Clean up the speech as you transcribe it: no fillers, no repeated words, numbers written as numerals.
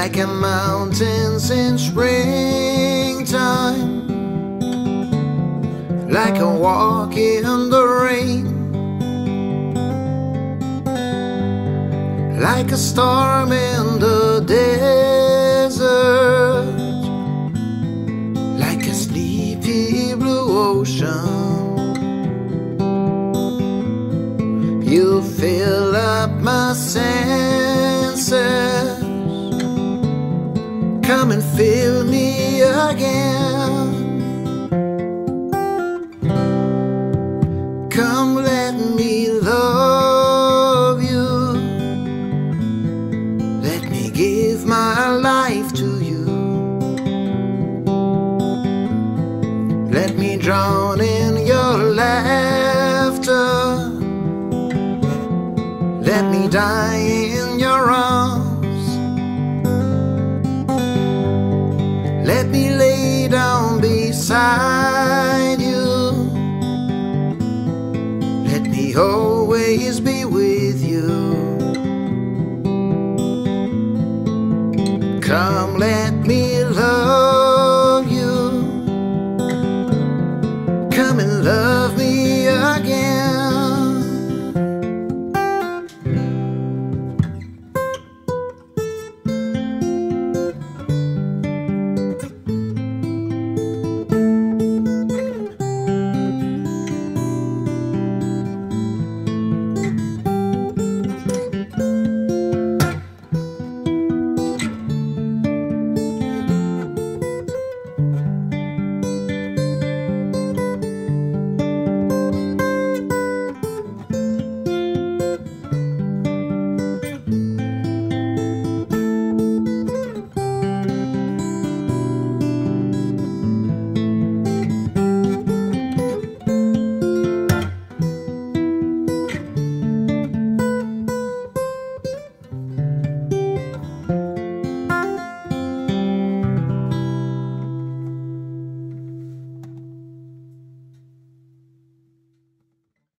like a mountains in springtime, like a walk in the rain, like a storm in the desert, like a sleepy blue ocean. You fill up my senses, come and fill me again. Come, let me love you. Let me give my life to you. Let me drown in your laughter. Let me die in your arms. Let me lay down beside you. Let me always be with you. Come, let me love you. Come and love